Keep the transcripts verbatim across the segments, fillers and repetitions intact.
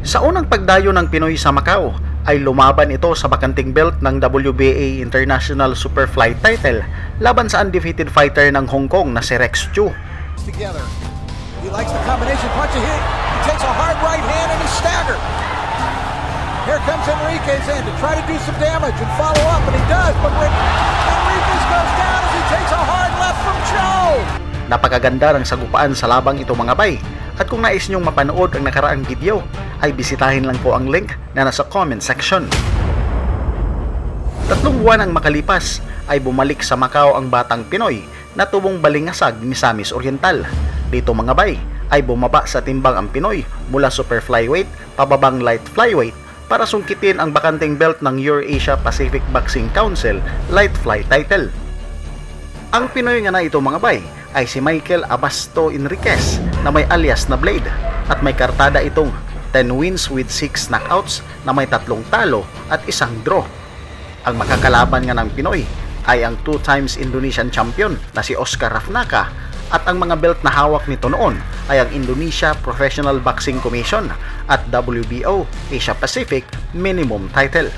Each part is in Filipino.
Sa unang pagdayo ng Pinoy sa Macau, ay lumaban ito sa bakanting belt ng W B A International Superfly title laban sa undefeated fighter ng Hong Kong na si Rex Chu. Together. He likes the combination punch. He, he takes a hard right hand and he's staggered. Here comes Enriquez in to try to do some damage and follow up, and he does, but when Enriquez goes down as he takes a hard left from Joe. Napakaganda ng sagupaan sa labang ito mga bay. At kung nais niyong mapanood ang nakaraang video, ay bisitahin lang po ang link na nasa comment section. Tatlong buwan ang makalipas, ay bumalik sa Macau ang batang Pinoy na tubong balingasag ni Samis Oriental. Dito mga bay, ay bumaba sa timbang ang Pinoy mula super flyweight pababang light flyweight para sungkitin ang bakanting belt ng Eurasia Pacific Boxing Council light fly title. Ang Pinoy nga na ito mga bay ay si Michael Abasto Enriquez na may alias na Blade at may kartada itong ten wins with six knockouts na may tatlong talo at isang draw. Ang makakalaban nga ng Pinoy ay ang two times Indonesian champion na si Oscar Rafnaka at ang mga belt na hawak nito noon ay ang Indonesia Professional Boxing Commission at W B O Asia Pacific Minimum Title.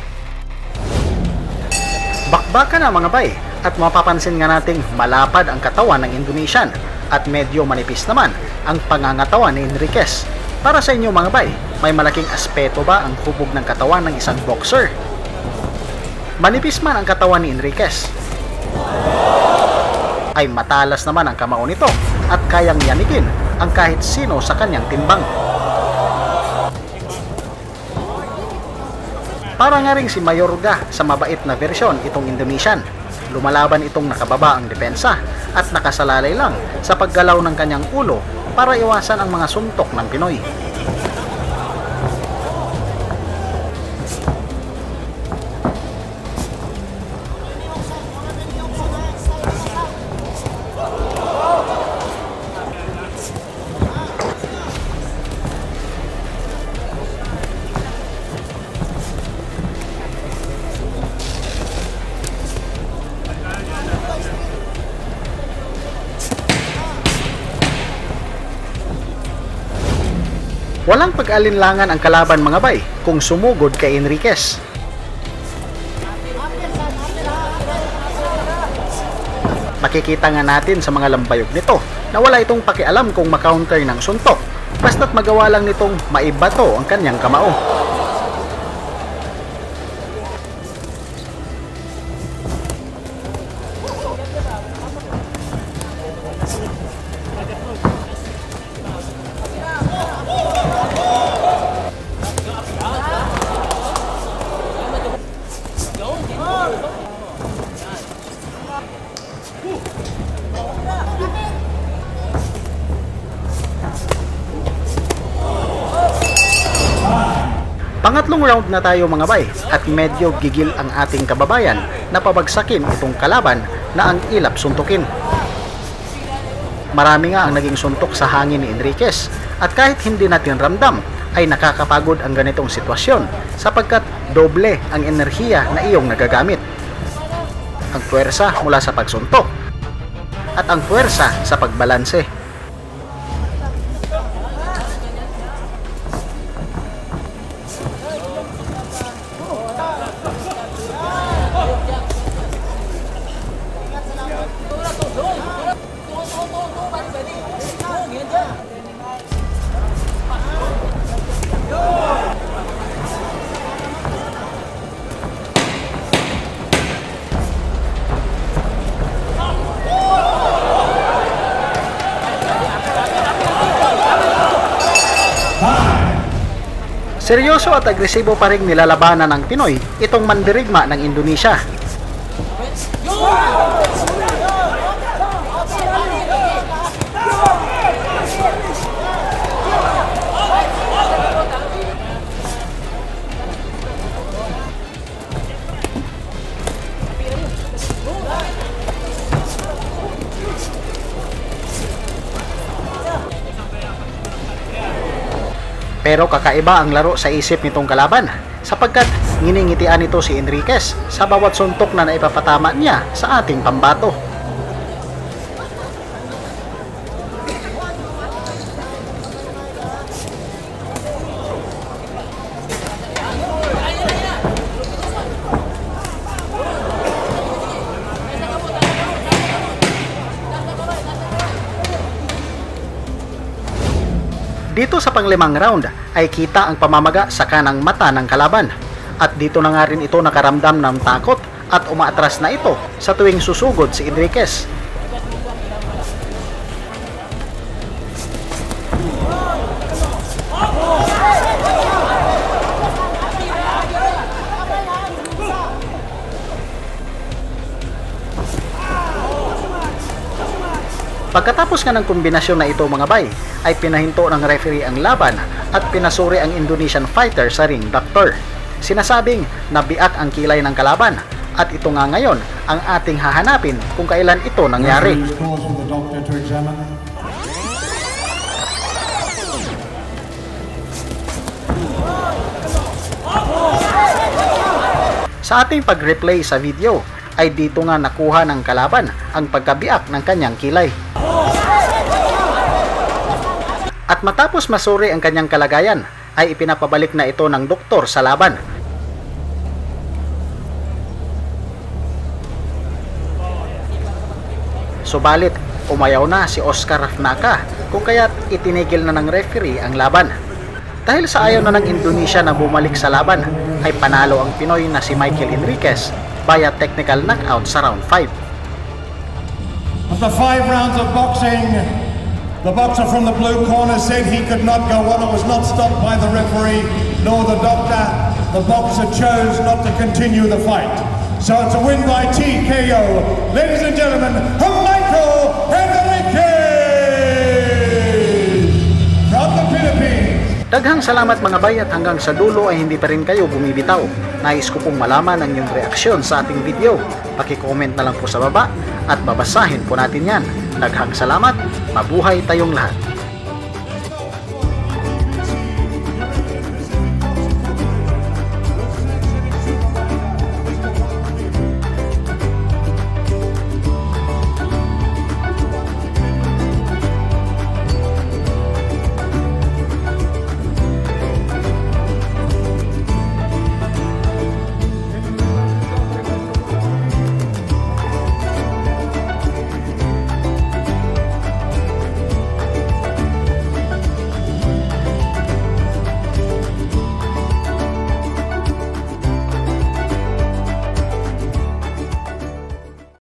Bakbakan na mga bay at mapapansin nga nating malapad ang katawan ng Indonesian at medyo manipis naman ang pangangatawan ni Enriquez. Para sa inyo mga bay, may malaking aspeto ba ang hubog ng katawan ng isang boxer? Manipis man ang katawan ni Enriquez, ay matalas naman ang kamao nito at kayang yanigin ang kahit sino sa kanyang timbang. Para nga rin si Mayorga sa mabait na versyon itong Indonesian. Lumalaban itong nakababa ang depensa at nakasalalay lang sa paggalaw ng kanyang ulo para iwasan ang mga suntok ng Pinoy. Walang pag-alinlangan ang kalaban mga bay kung sumugod kay Enriquez. Makikita nga natin sa mga lambayog nito na wala itong pakialam kung makounter ng suntok, basta't magawa lang nitong maibato ang kanyang kamao. Pangatlong round na tayo mga bay at medyo gigil ang ating kababayan na pabagsakin itong kalaban na ang ilap suntukin. Marami nga ang naging suntok sa hangin ni Enriquez at kahit hindi natin ramdam ay nakakapagod ang ganitong sitwasyon sapagkat doble ang enerhiya na iyong nagagamit. Ang puwersa mula sa pagsuntok at ang puwersa sa pagbalanse. Seryoso at agresibo pa rin nilalabanan ng Pinoy itong mandirigma ng Indonesia. Pero kakaiba ang laro sa isip nitong kalaban sapagkat nginingitian nito si Enriquez sa bawat suntok na naipapatama niya sa ating pambato. Dito sa panglimang round ay kita ang pamamaga sa kanang mata ng kalaban. At dito na nga rin ito nakaramdam ng takot at umaatras na ito sa tuwing susugod si Enriquez. Pagkatapos nga ng kombinasyon na ito mga bay, ay pinahinto ng referee ang laban at pinasuri ang Indonesian fighter sa ring doctor. Sinasabing nabiak ang kilay ng kalaban at ito nga ngayon ang ating hahanapin kung kailan ito nangyari. Sa ating pag-replay sa video, ay dito nga nakuha ng kalaban ang pagkabiak ng kanyang kilay. At matapos masuri ang kanyang kalagayan, ay ipinapabalik na ito ng doktor sa laban. Subalit, umayaw na si Oscar Naka kung kaya't itinigil na ng referee ang laban. Dahil sa ayaw na ng Indonesia na bumalik sa laban, ay panalo ang Pinoy na si Michael Enriquez via technical knockout sa round five. After five rounds of boxing, the boxer from the blue corner said he could not go on. It was not stopped by the referee nor the doctor. The boxer chose not to continue the fight. So it's a win by T K O. Ladies and gentlemen, Michael Enriquez from the Philippines. Daghang salamat mga bay at hanggang sa dulo ay hindi pa rin kayo bumibitaw. Nais ko pong malaman ang inyong reaksyon sa ating video. Paki-comment na lang po sa baba at babasahin po natin yan. Daghang salamat, mabuhay tayong lahat.